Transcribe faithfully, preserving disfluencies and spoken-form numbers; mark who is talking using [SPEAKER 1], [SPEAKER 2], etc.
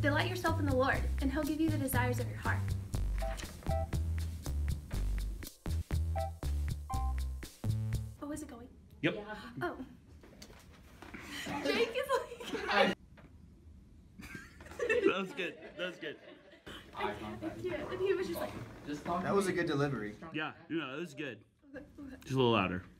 [SPEAKER 1] Delight yourself in the Lord, and He'll give you the desires of your heart. Oh, is it going?
[SPEAKER 2] Yep.
[SPEAKER 1] Oh. Jake is like...
[SPEAKER 2] That was good. That was good.
[SPEAKER 1] Yeah, and he was just like...
[SPEAKER 3] That was a good delivery.
[SPEAKER 2] Yeah, you know, it was good. Just a little louder.